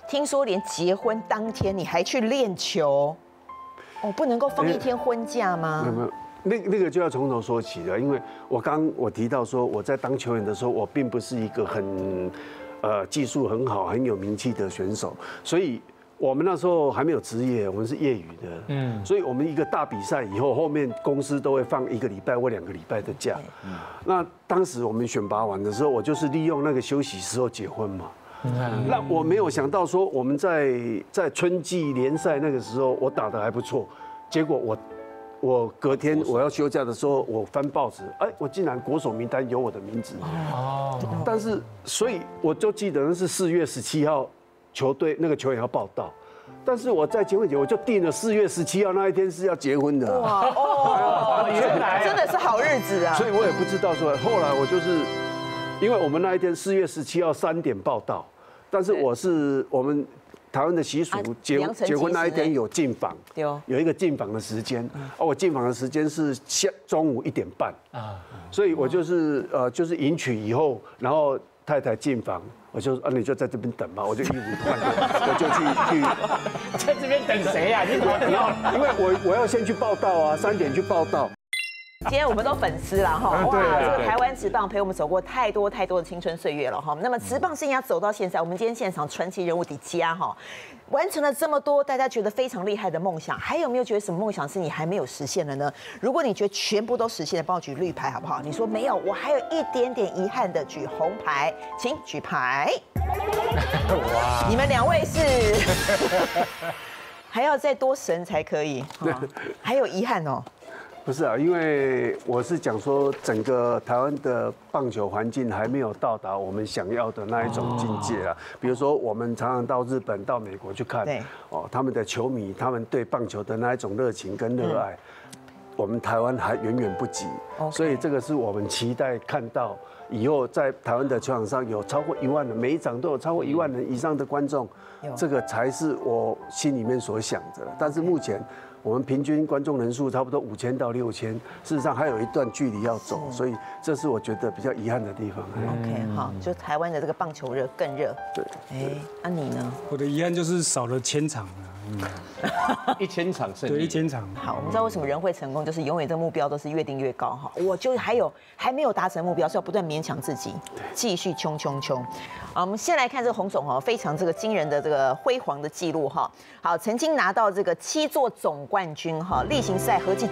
听说连结婚当天你还去练球，哦，不能够放一天婚假吗？ 没有。那个就要从头说起了，因为我提到说我在当球员的时候，我并不是一个很技术很好、很有名气的选手，所以我们那时候还没有职业，我们是业余的，所以我们一个大比赛以后，后面公司都会放1个礼拜或2个礼拜的假。那当时我们选拔完的时候，我就是利用那个休息时候结婚嘛。那我没有想到说我们在春季联赛那个时候我打得还不错，结果我隔天我要休假的时候，我翻报纸，哎，我竟然国手名单有我的名字。但是所以我就记得那是4月17号，球队那个球员要报到，但是我在结婚前我就定了4月17号那一天是要结婚的。 哇哦，原来真的是好日子啊！ 所以我也不知道说，后来我就是因为我们那一天4月17号3点报到，但是我们台湾的习俗，结婚那一天有进房，有一个进房的时间。我进房的时间是中午1点半啊，所以我就是迎娶以后，然后太太进房，我就你就在这边等吧，我就衣服换掉，我就去在这边等谁啊？你怎么因为我要先去报到啊，3点去报到。 今天我们都粉丝了哈，哇，这个台湾职棒陪我们走过太多的青春岁月了哈。那么职棒生涯走到现在，我们今天现场传奇人物迪迦哈，完成了这么多大家觉得非常厉害的梦想，还有没有觉得什么梦想是你还没有实现的呢？如果你觉得全部都实现了，帮我举绿牌好不好？你说没有，我还有一点点遗憾的，举红牌，请举牌。哇，你们2位是还要再多神才可以，还有遗憾哦。 不是啊，因为我是讲说，整个台湾的棒球环境还没有到达我们想要的那一种境界啊。比如说，我们常常到日本、到美国去看，他们的球迷，他们对棒球的那一种热情跟热爱，我们台湾还远远不及。所以这个是我们期待看到以后在台湾的球场上有超过1万人，每一场都有超过1万人以上的观众，这个才是我心里面所想的。但是目前，我们平均观众人数差不多5000到6000，事实上还有一段距离要走，所以这是我觉得比较遗憾的地方。 OK， 好，就台湾的这个棒球热更热。 对， 那你呢？ 我的遗憾就是少了1000场了。 1000场胜利， 对，1000场。 好，我们知道为什么人会成功，就是永远这个目标都是越定越高哈。我就还没有达成目标，是要不断勉强自己，继续冲。好，我们先来看这个洪总哈，非常这个惊人的这个辉煌的记录哈。好，曾经拿到这个7座总冠军哈，例行赛合计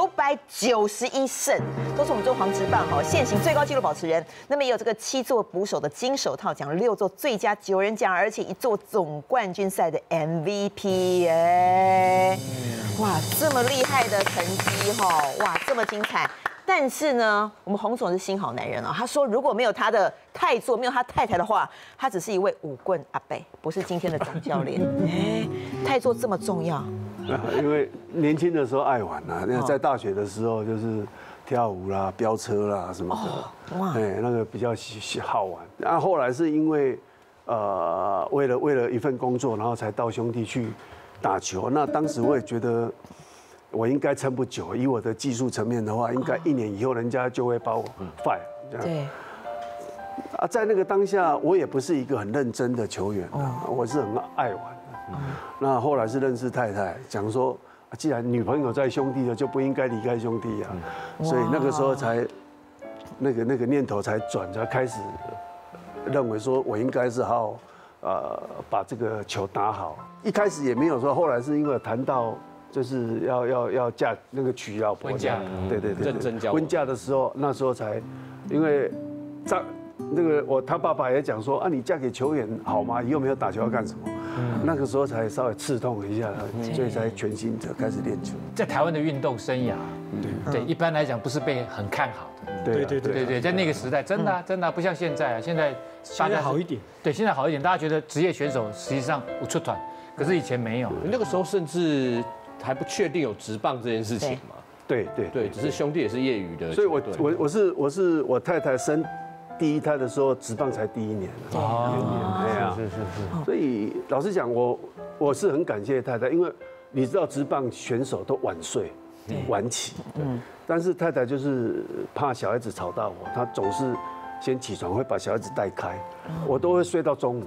991胜，都是我们中华职棒哈现行最高纪录保持人。那么也有这个7座捕手的金手套奖，6座最佳9人奖，而且1座总冠军赛的 MVP 哇，这么厉害的成绩哈，哇，这么精彩。但是呢，我们洪总是心好男人啊，他说如果没有他的太座，没有他太太的话，他只是一位舞棍阿伯，不是今天的总教练。太座这么重要？ 因为年轻的时候爱玩啊，在大学的时候就是跳舞啦、飙车啦什么的，哇，那个比较好玩。然后后来是因为为了一份工作，然后才到兄弟去打球。那当时我也觉得。我应该撑不久，以我的技术层面的话，应该1年以后人家就会把我 fire 这样。 对。 在那个当下，我也不是一个很认真的球员，我是很爱玩的。那后来是认识太太，讲说，既然女朋友在兄弟了，就不应该离开兄弟啊。所以那个时候才那个念头才转，才开始认为说我应该是好把这个球打好。一开始也没有说，后来是因为谈到。就是要嫁那个娶老婆， 婚嫁， 对， 认真交往。 婚嫁的时候，那时候才，因为他爸爸也讲说啊，你嫁给球员好吗？以后没有打球要干什么？那个时候才稍微刺痛一下，所以才全心的开始练球。 在台湾的运动生涯，对，一般来讲不是被很看好的。 对，在那个时代，真的不像现在啊，现在大家好一点。 对，现在好一点，大家觉得职业选手实际上不出团，可是以前没有， 那个时候甚至。还不确定有职棒这件事情嘛？ 对， 只是兄弟也是业余的， 所以我太太生第1胎的时候，职棒才第1年。是。所以老实讲，我是很感谢太太，因为你知道职棒选手都晚睡、晚起，但是太太就是怕小孩子吵到我，她总是先起床会把小孩子带开，我都会睡到中午嘛。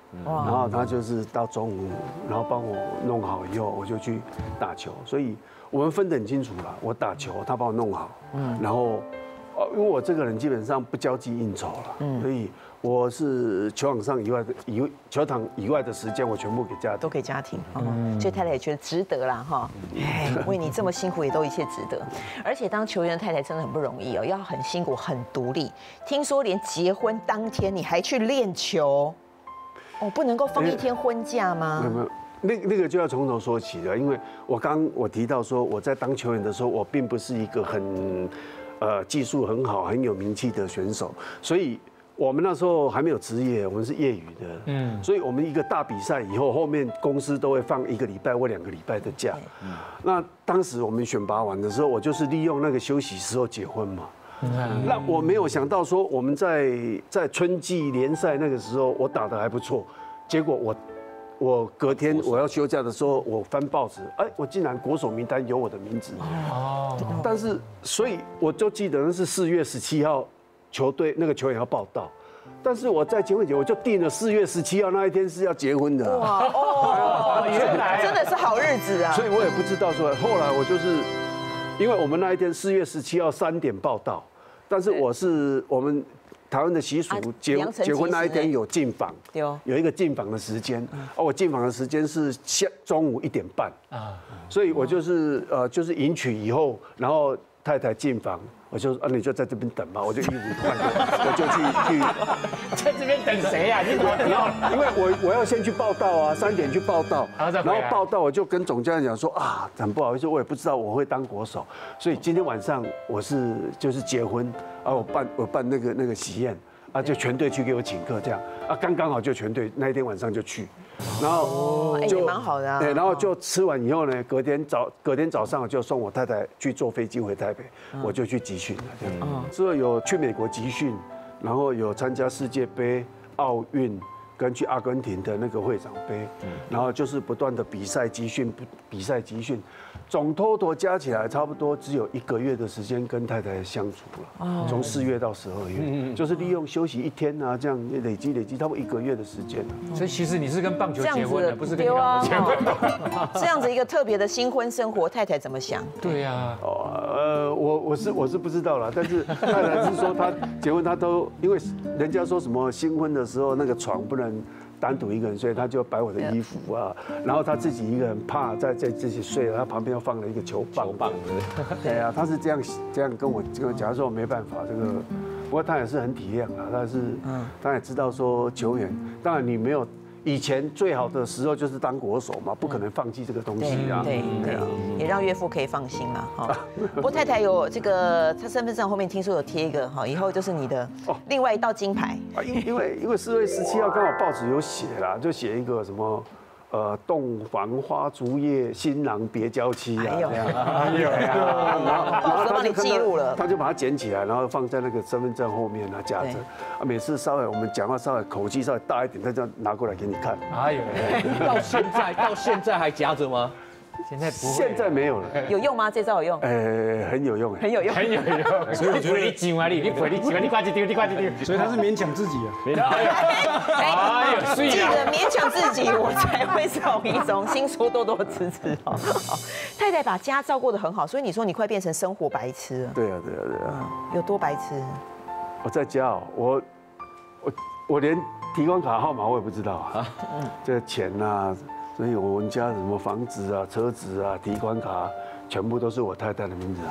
然后他就是到中午，然后帮我弄好以后，我就去打球。所以我们分得很清楚了，我打球，他帮我弄好，然后因为我这个人基本上不交际应酬了，所以我是球场上球场以外的时间，我全部给家庭， 都给家庭，所以太太也觉得值得啦哈，为你这么辛苦也都一切值得。而且当球员的太太真的很不容易哦，要很辛苦很独立。听说连结婚当天你还去练球，哦，不能够放一天婚假吗？ 没有，那个就要从头说起了，因为我提到说我在当球员的时候，我并不是一个很技术很好、很有名气的选手，所以我们那时候还没有职业，我们是业余的，所以我们一个大比赛以后，后面公司都会放1个礼拜或2个礼拜的假。那当时我们选拔完的时候，我就是利用那个休息时候结婚嘛。那我没有想到说我们在春季联赛那个时候我打得还不错，结果我隔天我要休假的时候，我翻报纸，我竟然国手名单有我的名字。但是所以我就记得那是4月17号，球队那个球员要报到，但是我在结婚节我就定了4月17号那一天是要结婚的。 哇哦，原来真的是好日子啊！ 所以我也不知道说，后来我就是因为我们那一天4月17号3点报到，但是我们台湾的习俗，结婚那一天有进房，有一个进房的时间。我进房的时间是中午1点半啊，所以我就是迎娶以后，然后太太进房，我就你就在这边等吧，我就衣服换掉，我就去在这边等谁啊？你怎么不要？ 因为我要先去报道啊，3点去报道，然后报道我就跟总教练讲说很不好意思，我也不知道我会当国手，所以今天晚上我就是结婚我办那个喜宴就全队去给我请客这样刚好就全队那一天晚上就去，然后也蛮好的然后就吃完以后呢，隔天早上就送我太太去坐飞机回台北，我就去集训了这样，之后有去美国集训，然后有参加世界杯、奥运。跟去阿根廷的那个会长杯，然后就是不断的比赛集训，总total加起来差不多只有1个月的时间跟太太相处了，从4月到12月，就是利用休息1天啊，这样累积差不多1个月的时间。 所以其实你是跟棒球结婚的，不是跟你老婆结婚的。 这样子一个特别的新婚生活，太太怎么想？ 对呀， 我是不知道啦，但是太太是说她结婚，她都因为人家说什么新婚的时候那个床不能单独一个人睡，他就摆我的衣服啊，然后他自己一个人怕在自己睡了，他旁边又放了一个球棒。对啊，他是这样跟我讲说没办法这个，不过他也是很体谅啊，他也知道说球员，当然你没有。以前最好的时候就是当国手嘛，不可能放弃这个东西啊。 对，也让岳父可以放心了哈。不过太太有这个，她身份证后面听说有贴一个哈，以后就是你的另外一道金牌。 因为4月17号刚好报纸有写啦，就写一个什么。洞房花烛夜，新郎别娇妻啊，这样， 然后帮你记录了， 他就把它捡起来，然后放在那个身份证后面夹着。每次稍微我们讲话稍微口气稍微大一点，他就拿过来给你看。 哎呦，到现在还夹着吗？ 现在不会， 现在没有了。 有用吗？这招有用？ 很有用， 很有用， 很有用。所以我觉得你紧啊，你挂一丢， 所以他是勉强自己啊。 哎呦， 记得勉强自己，我才会从一种新书多支持哦。太太把家照顾得很好，所以你说你快变成生活白痴了。 对啊。 有多白痴？ 我在家我连提款卡号码我也不知道啊。这钱啊。所以我们家什么房子啊、车子啊、提款卡，全部都是我太太的名字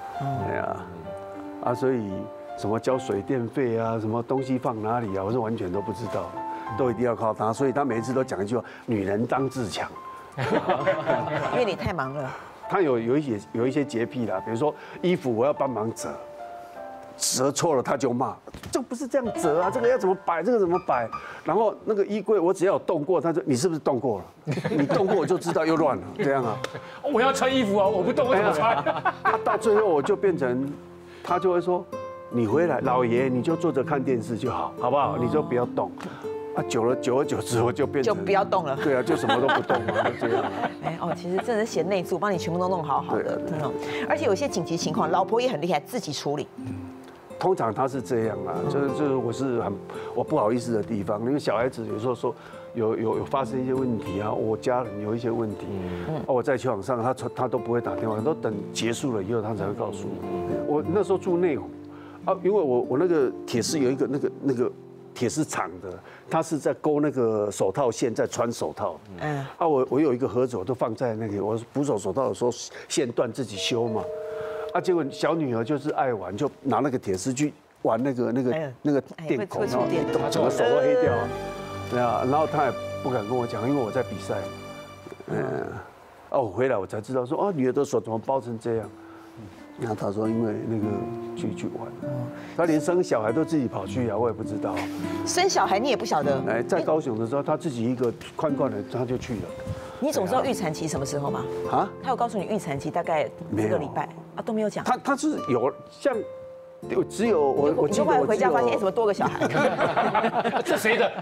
啊。所以什么交水电费啊，什么东西放哪里啊，我是完全都不知道，都一定要靠她。所以她每一次都讲一句话：女人当自强。 因为你太忙了。 她有一些洁癖啦，比如说衣服我要帮忙折。折错了他就骂，这不是这样折啊，这个要怎么摆，这个怎么摆？然后那个衣柜我只要有动过，他就你是不是动过了？你动过我就知道又乱了，这样啊。 我要穿衣服啊，我不动我怎么穿？ 到最后我就变成，他就会说，你回来，老爷你就坐着看电视就好，好不好？你就不要动。久而久之我就变成就不要动了。 对啊，就什么都不动了，就这样。 其实真的是贤内助，帮你全部都弄好好的那种。而且有些紧急情况，老婆也很厉害，自己处理。 通常他是这样啊，就是我不好意思的地方，因为小孩子有时候说有发生一些问题啊，我家人有一些问题，我在球场上他都不会打电话，都等结束了以后他才会告诉我。我那时候住内湖，因为我那个铁丝有一个那个铁丝厂的，他是在勾那个手套线，在穿手套。我有一个盒子，我都放在那个我补手手套的时候线断自己修嘛。结果小女儿就是爱玩，就拿那个铁丝去玩那个电孔，然后整个手都黑掉了。对啊，然后她也不敢跟我讲，因为我在比赛。我回来我才知道说，女儿的手怎么包成这样？然后她说因为那个去玩，她连生小孩都自己跑去啊，我也不知道。 生小孩你也不晓得？ 在高雄的时候，她自己一个宽的，她就去了。 你总知道预产期什么时候吗？他有告诉你预产期大概这个礼拜都没有讲。 他是有像。只有我记得我回家发现怎么多个小孩？ 这谁的？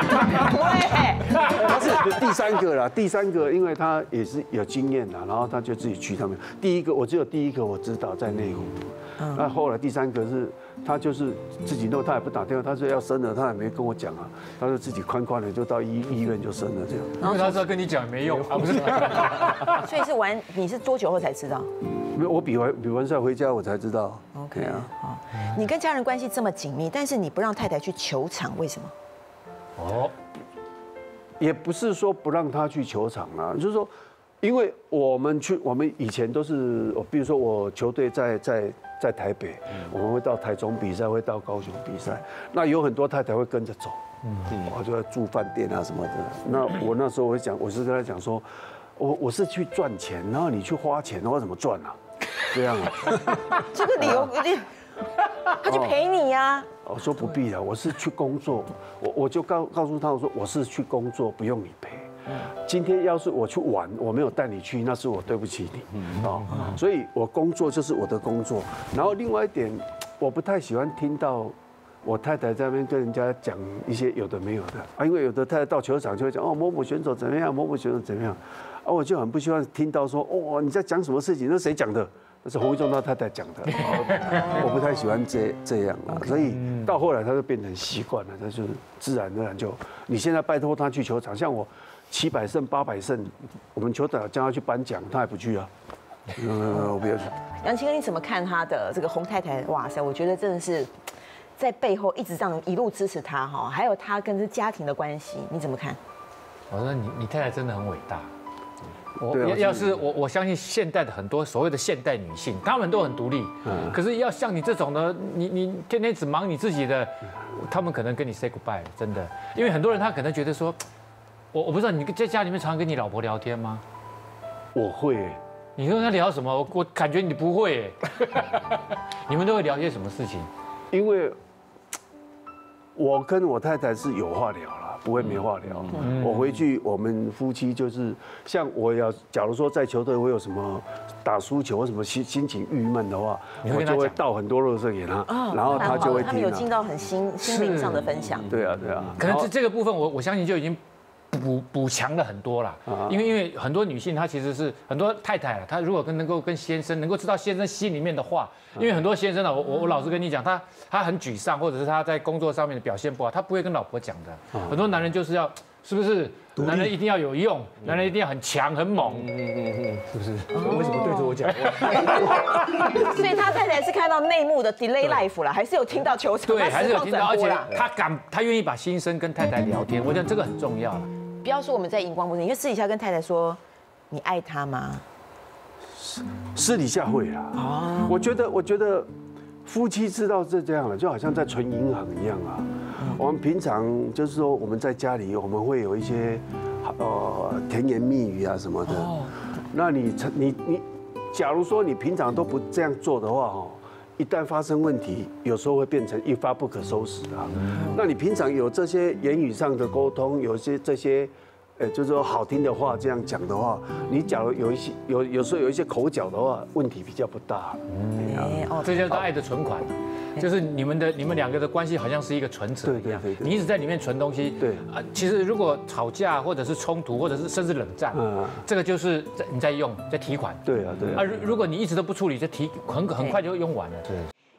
他是第三个啦，第三个，因为他也是有经验啦，然后他就自己去他们。第一个我只有第一个我知道在内湖，那后来第三个是他就是自己弄，他也不打电话，他说要生了，他也没跟我讲啊，他就自己宽的就到医院就生了这样。 因为他说跟你讲也没用，不是？ 所以是玩，你是多久后才知道？ 我比完赛回家我才知道。 OK 啊，你跟家人关系这么紧密，但是你不让太太去球场，为什么？ 也不是说不让她去球场啊，就是说，因为我们以前都是，比如说我球队在台北，我们会到台中比赛，会到高雄比赛，那有很多太太会跟着走，我就在住饭店啊什么的。那我那时候我是跟他讲说，我是去赚钱，然后你去花钱，我怎么赚啊？这样啊？ 这个理由有点，他就陪你呀。 我说不必了，我是去工作，我就告诉他，我说我是去工作，不用你陪。今天要是我去玩，我没有带你去，那是我对不起你啊。所以我工作就是我的工作。然后另外一点，我不太喜欢听到我太太在那边跟人家讲一些有的没有的因为有的太太到球场就会讲某某选手怎么样，某某选手怎么样我就很不希望听到说你在讲什么事情，那谁讲的？那是洪一中他太太讲的，我不太喜欢这样啊，所以到后来他就变成习惯了，他就是自然而然就，你现在拜托他去球场，像我700胜800胜，我们球队叫他去颁奖，他还不去啊，我不要去。 杨清哥，你怎么看他的这个洪太太？哇塞，我觉得真的是在背后一直这样一路支持他哈，还有他跟这家庭的关系，你怎么看？ 我说你太太真的很伟大。 要是我相信现代的很多所谓的现代女性，她们都很独立。可是要像你这种的，你天天只忙你自己的，她们可能跟你 say goodbye， 真的。因为很多人他可能觉得说，我不知道你在家里面常跟你老婆聊天吗？ 我会。 你跟她聊什么？我感觉你不会。你们都会聊些什么事情？ 因为我跟我太太是有话聊啦。不会没话聊。我回去，我们夫妻就是像我假如说在球队我有什么打输球或什么心情郁闷的话，我就会倒很多垃圾给他，然后他就会听。 他们有进到很心灵上的分享。 对啊。 可能这个部分我相信就已经补强了很多了，因为很多女性她其实是很多太太她如果能够跟先生能够知道先生心里面的话，因为很多先生呢，我老实跟你讲，他很沮丧，或者是他在工作上面的表现不好，他不会跟老婆讲的。很多男人就是要，是不是？男人一定要有用，男人一定要很强很猛，是不是？为什么对着我讲话？ 所以他太太是看到内幕的 delay life 了，还是有听到球场？ 对，还是有听到，而且他愿意把心声跟太太聊天，我觉得这个很重要了。 不要说我们在荧光幕前，你就私底下跟太太说，你爱他吗？ 私底下会啦。我觉得夫妻知道是这样了，就好像在存银行一样啊。我们平常就是说我们在家里，我们会有一些甜言蜜语啊什么的。那你假如说你平常都不这样做的话一旦发生问题，有时候会变成一发不可收拾啊。那你平常有这些言语上的沟通，有些这些，就是说好听的话这样讲的话，你假如有时候有一些口角的话，问题比较不大。 这就是爱的存款，就是你们两个的关系好像是一个存折一样，你一直在里面存东西。 对其实如果吵架或者是冲突，或者是甚至冷战，这个就是你在用在提款。 对啊。 如果你一直都不处理，这很快就用完了。对。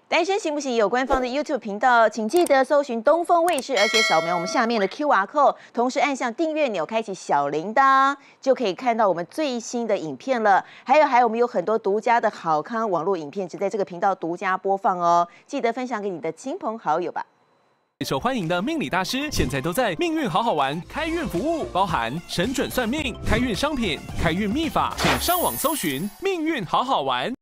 单身行不行？有官方的 YouTube 频道，请记得搜寻东风卫视，而且扫描我们下面的 QR code， 同时按下订阅钮，开启小铃铛，就可以看到我们最新的影片了。还有，我们有很多独家的好康网络影片，只在这个频道独家播放哦。记得分享给你的亲朋好友吧。 受欢迎的命理大师，现在都在命运好好玩开运服务，包含神准算命、开运商品、开运秘法，请上网搜寻命运好好玩。